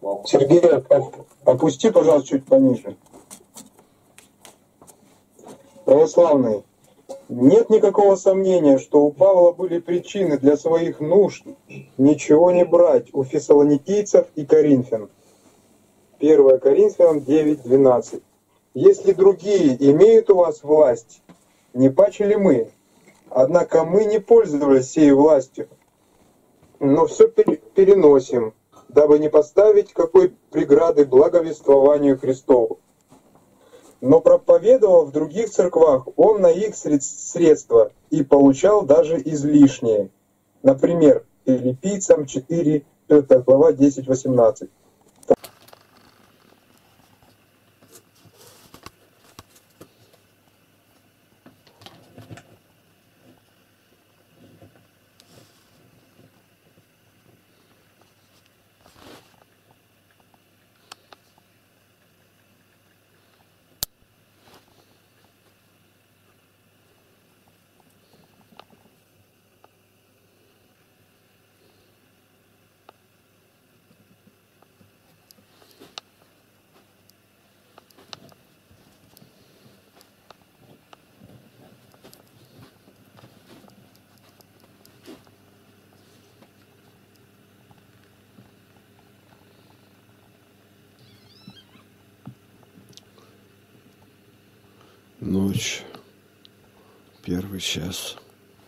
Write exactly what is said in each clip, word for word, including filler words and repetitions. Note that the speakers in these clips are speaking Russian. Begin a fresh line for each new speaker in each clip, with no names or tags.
Сергей, оп- опусти, пожалуйста, чуть пониже. Православный. Нет никакого сомнения, что у Павла были причины для своих нужд ничего не брать у фессалоникийцев и коринфян. первое Коринфянам девять двенадцать. Если другие имеют у вас власть, не паче ли мы? Однако мы не пользовались сей властью, но все переносим, дабы не поставить какой преграды благовествованию Христову. Но проповедовал в других церквах он на их средства и получал даже излишнее. Например, Филиппийцам четыре, пятая глава, десять восемнадцать.
Ночь, первый час.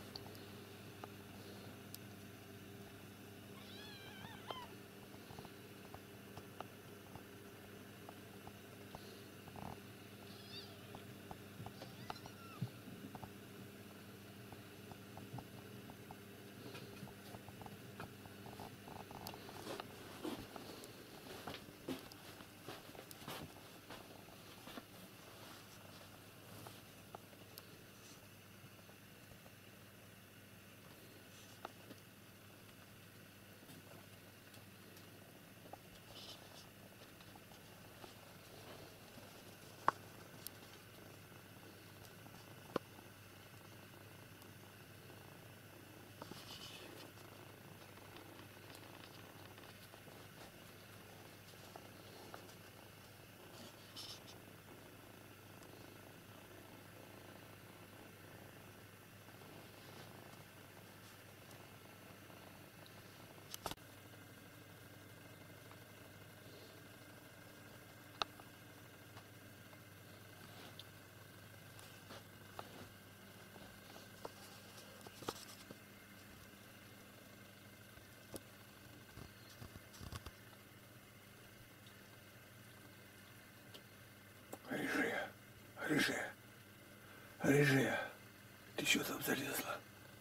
Рыжая, рыжая, рыжая, ты что там залезла?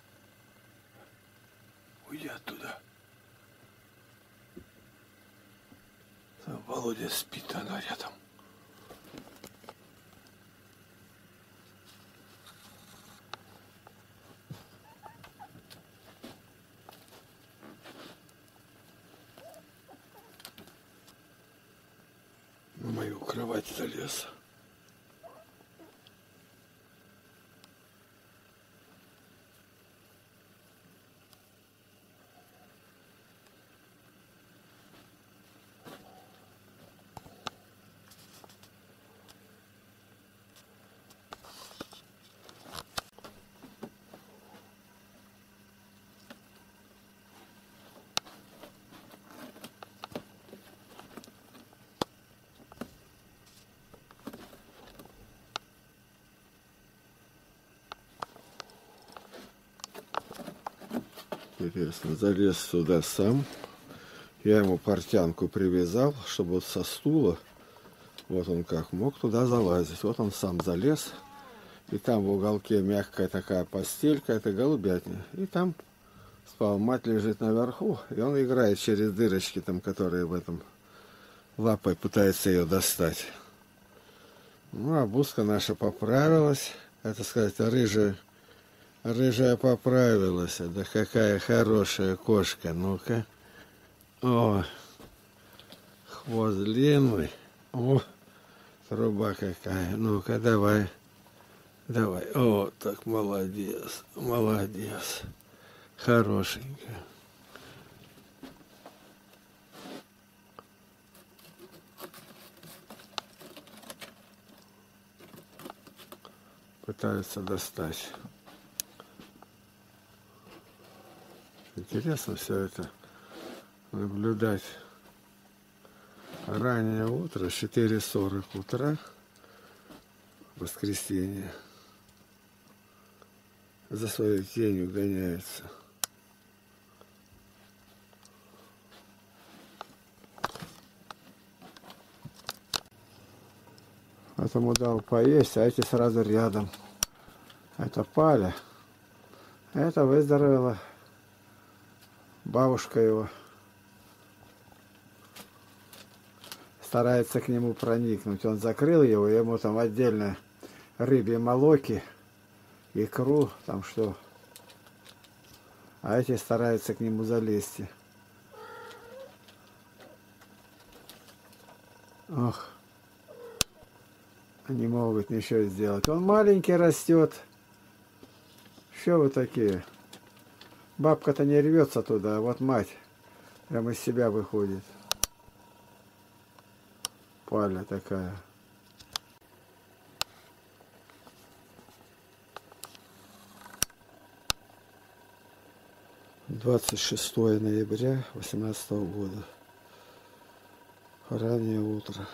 Уйди оттуда. Там Володя спит, она рядом.
На мою кровать залез. Интересно, залез сюда сам. Я ему портянку привязал, чтобы вот со стула, вот он как мог туда залазить. Вот он сам залез. И там в уголке мягкая такая постелька, это голубятня. И там спал. Мать лежит наверху, и он играет через дырочки, там, которые в этом лапой пытается ее достать. Ну, а Буска наша поправилась. Это сказать, рыжая. Рыжая поправилась. Да какая хорошая кошка. Ну-ка. О, хвост длинный. О, труба какая. Ну-ка, давай. Давай. О, так молодец. Молодец. Хорошенькая. пытаются достать. Интересно все это наблюдать. Раннее утро, четыре сорок утра, воскресенье. За своей тенью гоняется. Этому дал поесть, а эти сразу рядом. Это Паля. Это выздоровела бабушка его. Старается к нему проникнуть. Он закрыл его, ему там отдельно рыбьи молоки, икру, там что. А эти стараются к нему залезть. Ох. Не могут ничего сделать. Он маленький растет. Что вы такие? Бабка-то не рвется туда, а вот мать прямо из себя выходит. Паля такая. двадцать шестое ноября восемнадцатого года. Раннее утро.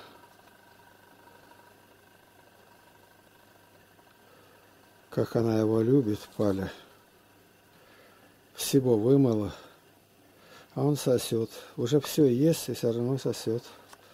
Как она его любит, Паля. Всего вымыла, а он сосет. Уже все ест и все равно сосет.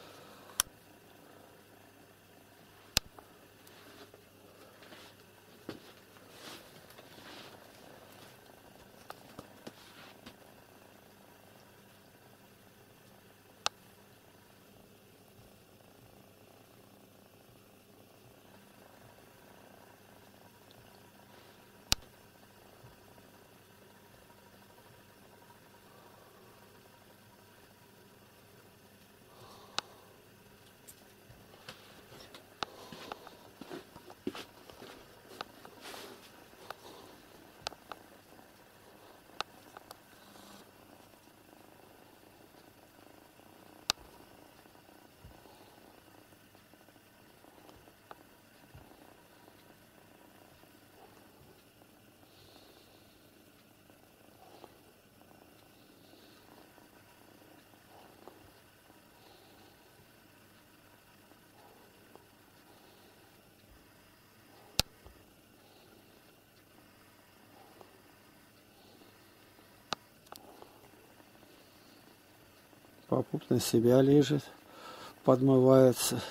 Попуп на себя лежит, подмывается.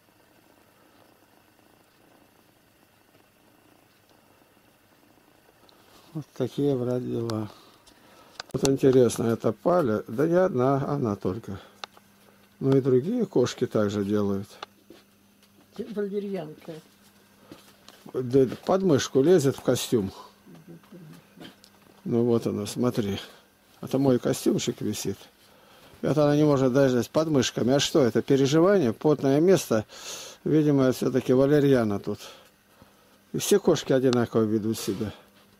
Вот такие, брат, дела. Вот интересно, это Паля, да не одна, она только. Ну и другие кошки также делают.
Валерьянка.
Под мышку лезет в костюм. Ну вот она, смотри. Это мой костюмчик висит. Это она не может даже с подмышками. А что это? Переживание, потное место. Видимо, все-таки валерьяна тут. И все кошки одинаково ведут себя.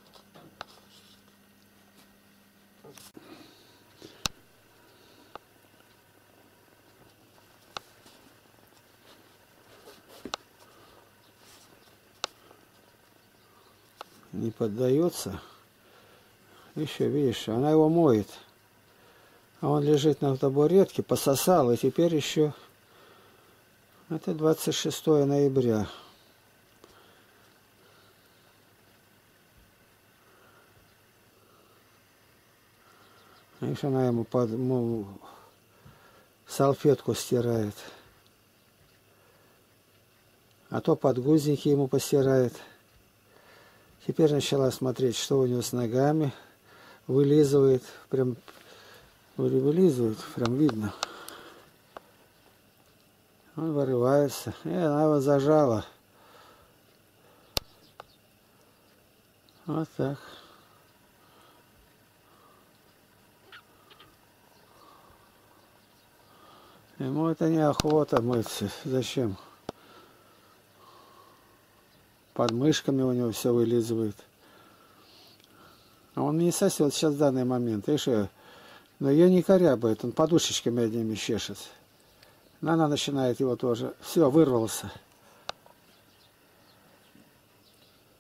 Не поддается. Еще, видишь, она его моет. А он лежит на табуретке, пососал, и теперь еще... Это двадцать шестое ноября. Видишь, она ему под, ему салфетку стирает. А то подгузники ему постирает. Теперь начала смотреть, что у него с ногами. Вылизывает, прям вылизывает, прям видно. Он вырывается. И она его зажала. Вот так. Ему это неохота мыться. Зачем? Под мышками у него все вылизывает. А он не сосет сейчас в данный момент. Видишь, но ее не корябает. Он подушечками одними чешет. Она начинает его тоже. Все, вырвался.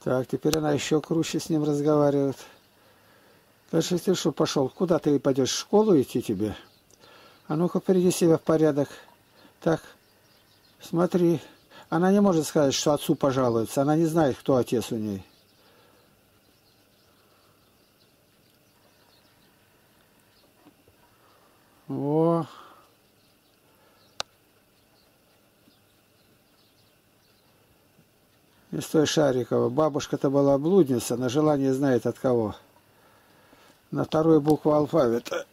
Так, теперь она еще круче с ним разговаривает. Дальше ты что пошел? Куда ты пойдешь? В школу идти тебе? А ну-ка, приведи себя в порядок. Так, смотри. Она не может сказать, что отцу пожалуется. Она не знает, кто отец у ней. О. Из той Шарикова. Бабушка-то была блудница, на желание знает от кого. На вторую букву алфавита.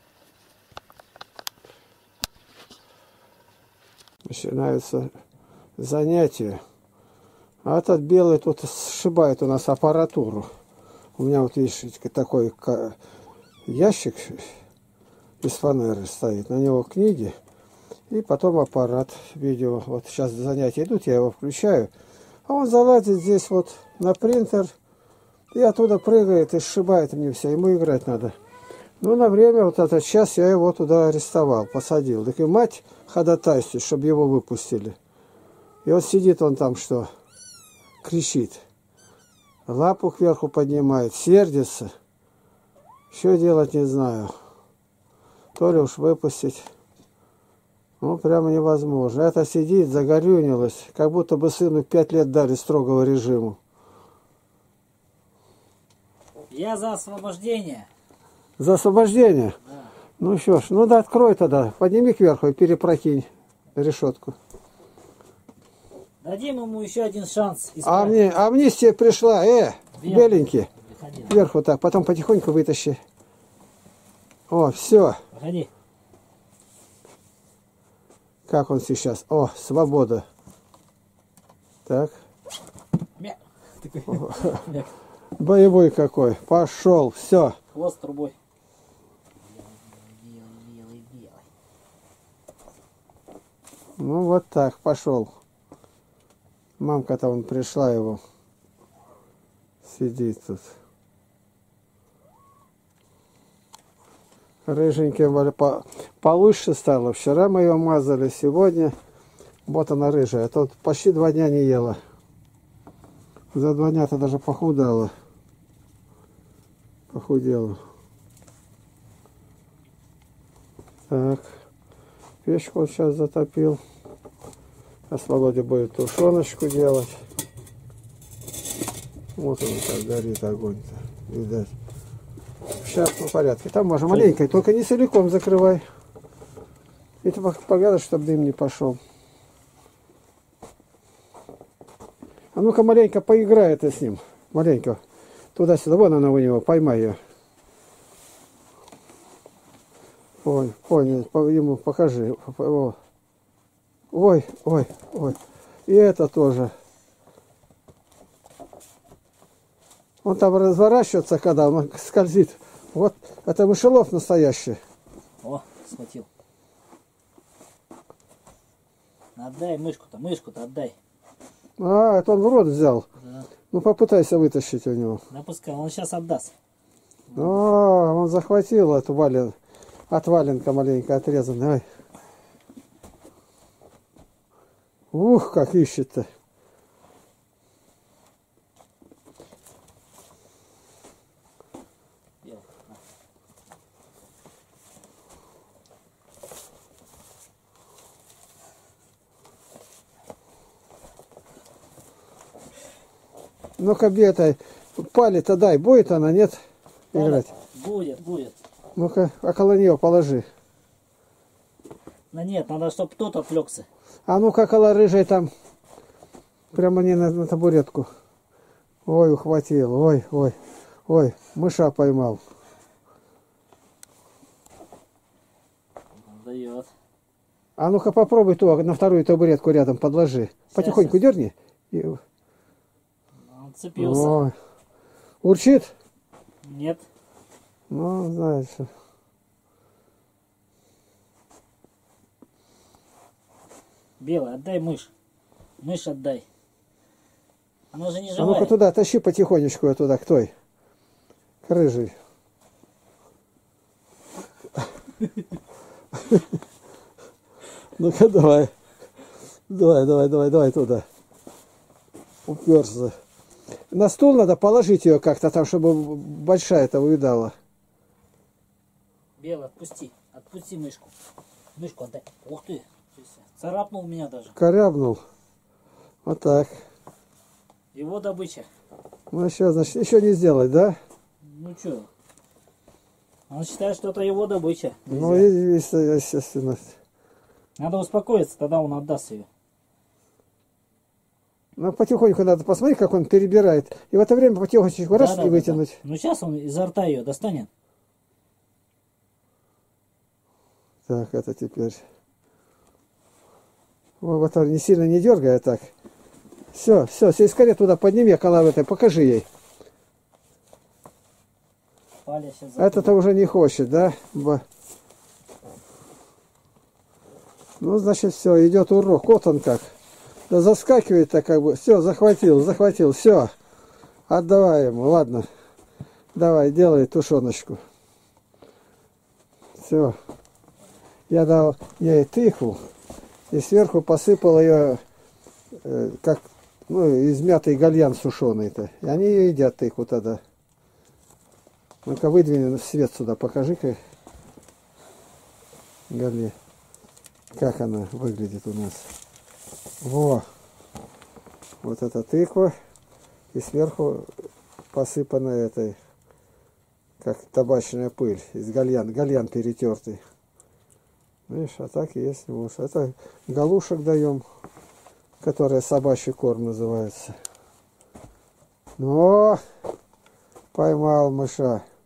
Начинаются занятия. А этот белый тут сшибает у нас аппаратуру. У меня вот, видишь, такой ящик из фанеры стоит. На него книги. И потом аппарат видео. Вот сейчас занятия идут, я его включаю. А он залазит здесь вот на принтер. И оттуда прыгает и сшибает мне все. Ему играть надо. Ну, на время, вот этот час я его туда арестовал, посадил. Так и мать ходатайствует, чтобы его выпустили. И вот сидит он там, что кричит. Лапу кверху поднимает, сердится. Что делать, не знаю. То ли уж выпустить. Ну, прямо невозможно. Это сидит, загорюнилась. Как будто бы сыну пять лет дали строгого режима.
Я за освобождение.
За освобождение?
Да.
Ну что ж, ну да, открой тогда. Подними кверху и перепрокинь решетку.
Дадим ему еще один шанс.
А мне, амнистия пришла, э,
Вверх.
беленький.
Выходи.
Вверху так, потом потихоньку вытащи. О, все.
Выходи.
Как он сейчас? О, свобода. Так.
Мя. Такой. Мя.
Боевой какой. Пошел. Все.
Хвост трубой. Белый, белый, белый.
Ну вот так, пошел. Мамка-то он пришла его. Сидит тут. Рыженькая по, получше стала. Вчера мы ее мазали, сегодня вот она рыжая. А тут почти два дня не ела. За два дня-то даже похудала. Похудела. Так. Печку вот сейчас затопил. Сейчас Володя будет тушеночку делать. Вот он так горит, огонь-то. Видать. Сейчас по порядке. Там можно маленько, только не целиком закрывай. Это погадать, чтобы дым не пошел. А ну-ка маленько поиграй это с ним. Маленько. Туда-сюда. Вон она у него. Поймай ее. Ой, понял. Ему покажи. Ой, ой, ой. И это тоже. Он там разворачивается, когда он скользит. Вот это мышелов настоящий.
О, схватил. Отдай мышку-то, мышку-то отдай.
А, это он в рот взял.
Да.
Ну попытайся вытащить у него.
Да пускай, он сейчас отдаст.
А, он захватил эту вален... от валенка маленько отрезанной. Ой. Ух, как ищет-то. Ну-ка, бетай, пали-то дай, будет она, нет? Играть.
Будет, будет.
Ну-ка, около нее положи.
Да нет, надо, чтобы кто-то отвлекся.
А ну-ка, около рыжей там. Прямо не на, на табуретку. Ой, ухватил, ой, ой, ой, мыша поймал.
Он дает.
А ну-ка, попробуй ту, на вторую табуретку рядом подложи.
Сейчас,
Потихоньку
сейчас.
дерни. И...
Он цепился.
Ой. Урчит?
Нет.
Ну, знаешь.
Белый, отдай мышь. Мышь отдай. Она же не
А
живая.
ну-ка туда, тащи потихонечку ее туда, к той. К рыжей. Ну-ка, давай. Давай, давай, давай, давай туда. Уперся. на стул надо положить ее как-то там, чтобы большая это увидала.
Белый, отпусти. Отпусти мышку. Мышку отдай. Ух ты. Царапнул меня даже.
Корябнул. Вот так.
Его добыча.
Ну еще, значит, еще не сделать, да?
Ну что? Он считает, что это его добыча.
Ну,
Нельзя.
естественно.
Надо успокоиться, тогда он отдаст ее.
Ну, потихоньку надо посмотреть, как он перебирает. И в это время потихоньку раз
Да,
и
да,
вытянуть.
да, да. Ну сейчас он изо рта ее достанет.
Так, это теперь. О, вот не сильно не дергай, а так. Все, все, скорее туда подними, около этой, покажи ей.
Паля сейчас
Это-то уже не хочет, да? Ба. Ну, значит, все, идет урок. Вот он как. Да заскакивает-то как бы. Все, захватил, захватил, все. Отдавай ему, ладно. Давай, делай тушеночку. Все. Я дал ей тыкву. И сверху посыпал ее, э, как, ну, измятый гальян сушеный-то. И они ее едят, тыкву тогда. Ну-ка, выдвини свет сюда, покажи-ка. Гале. Как она выглядит у нас. Во! Вот эта тыква. И сверху посыпана этой, как табачная пыль. Из гальян. Гальян перетертый. Видишь, а так и есть муж. Это галушек даем, которая собачий корм называется. Ну, поймал мыша.